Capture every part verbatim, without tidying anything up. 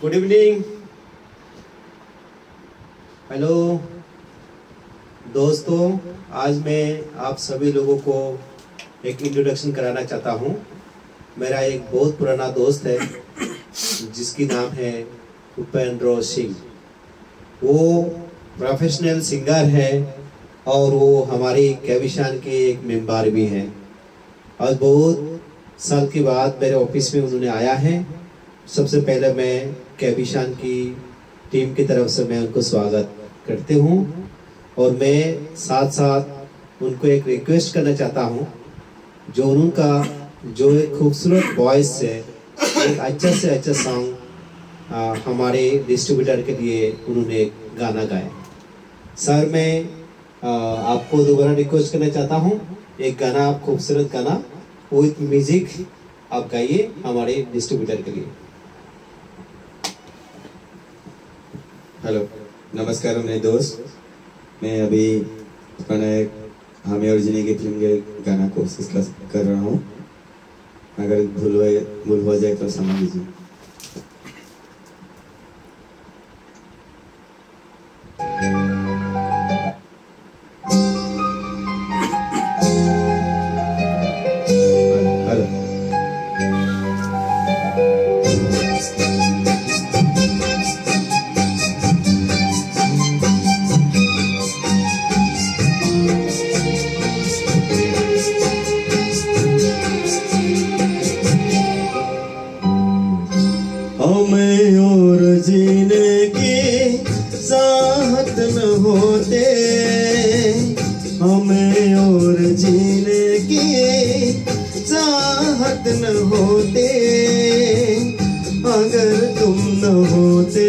Good evening. Hello दोस्तों, आज मैं आप सभी लोगों को एक इंट्रोडक्शन कराना चाहता हूँ। मेरा एक बहुत पुराना दोस्त है जिसकी नाम है उपेंद्र सिंह। वो प्रोफेशनल सिंगर है और वो हमारी कैविशान के एक मेंबर भी हैं। आज बहुत साल के बाद मेरे ऑफिस में उन्होंने आया है। सबसे पहले मैं कैविशान की टीम की तरफ से मैं उनको स्वागत करते हूँ और मैं साथ साथ उनको एक रिक्वेस्ट करना चाहता हूँ, जो उनका जो एक खूबसूरत वॉइस से एक अच्छा से अच्छा सॉन्ग हमारे डिस्ट्रीब्यूटर के लिए उन्होंने एक गाना गाया। सर मैं आ, आपको दोबारा रिक्वेस्ट करना चाहता हूँ, एक गाना आप खूबसूरत गाना विथ म्यूजिक आप गाइए हमारे डिस्ट्रीब्यूटर के लिए। हेलो, नमस्कार मेरे दोस्त। मैं अभी अपना एक हमें और जीने की फिल्म के गाना कोशिश कर रहा हूँ। अगर भूल हो भूल हो जाए तो समझ लीजिए। हमें और जीने की चाहत न होते, हमें और जीने की चाहत न होते, अगर तुम न होते,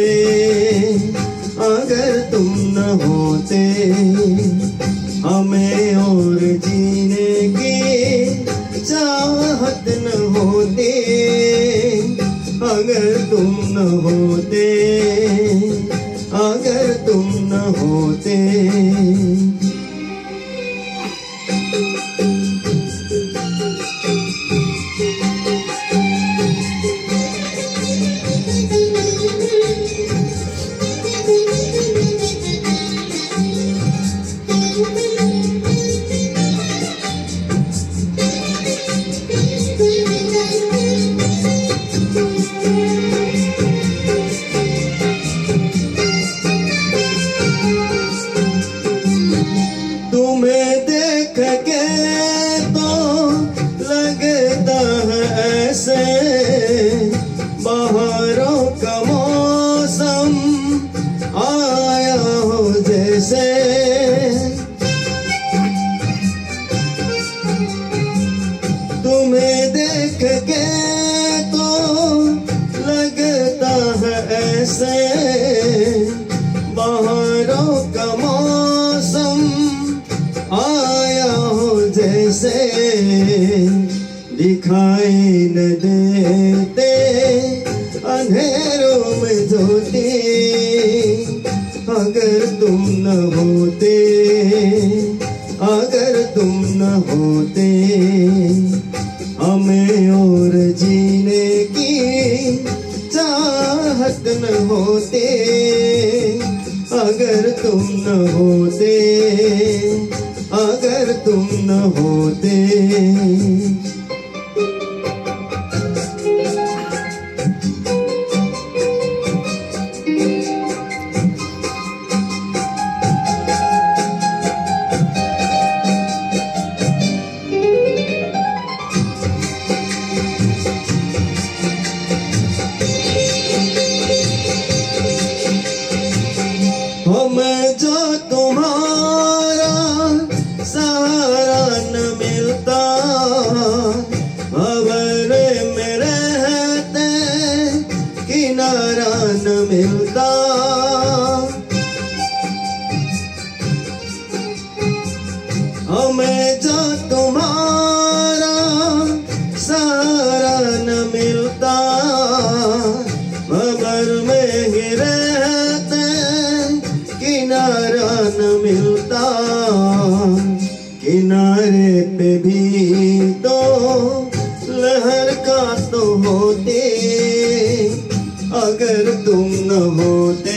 अगर तुम न होते। हमें और जीने की चाहत न होते, अगर तुम न होते, अगर तुम न होते। तुम्हें देख के तो लगता है ऐसे बहारों का मौसम आया हो जैसे। तुम्हें देख के तो लगता है ऐसे बहारों का मौसम आया हो जैसे। दिखाई न देते अंधेरों में ज्योति, अगर तुम न होते, अगर तुम न होते। हमें और जीने की चाहत न होते, अगर तुम न होते, अगर तुम न होते। हमें जो तुम्हारा सहारा न मिलता, भंवरे में रहते किनारा न मिलता। हमें जो तुम्हारा सहारा न मिलता, भंवर में ही रहते किनारा न मिलता। किनारे पे भी तो लहर का तो होते, अगर तुम न होते,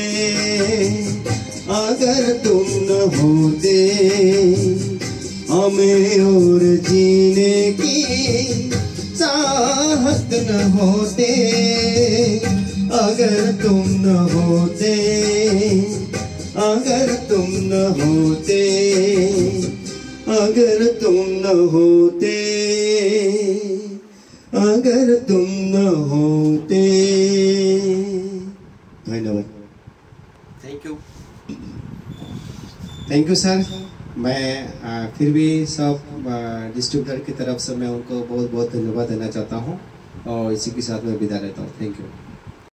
अगर तुम न होते, हमें और जीने की चाहत न होते। अगर तुम न होते, अगर तुम न होते, अगर तुम न होते, अगर तुम न होते। धन्यवाद। Thank you, thank you sir. मैं आ, फिर भी सब डिस्ट्रीब्यूटर की तरफ से मैं उनको बहुत बहुत धन्यवाद देना चाहता हूँ और इसी के साथ मैं विदा लेता हूँ। Thank you.